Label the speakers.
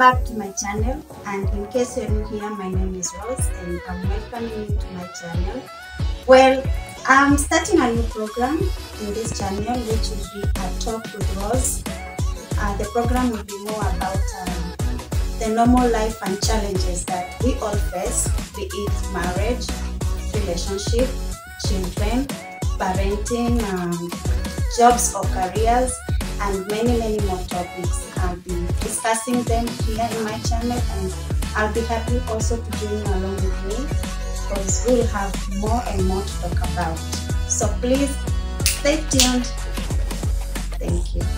Speaker 1: back to my channel, and in case you're new here, my name is Rose and I'm welcoming you to my channel. Well, I'm starting a new program in this channel, which will be a talk with Rose. The program will be more about the normal life and challenges that we all face, be it marriage, relationship, children, parenting, jobs or careers, and many more topics. I'll be discussing them here in my channel, and I'll be happy also to join you along with me, because we'll have more and more to talk about. So please stay tuned. Thank you.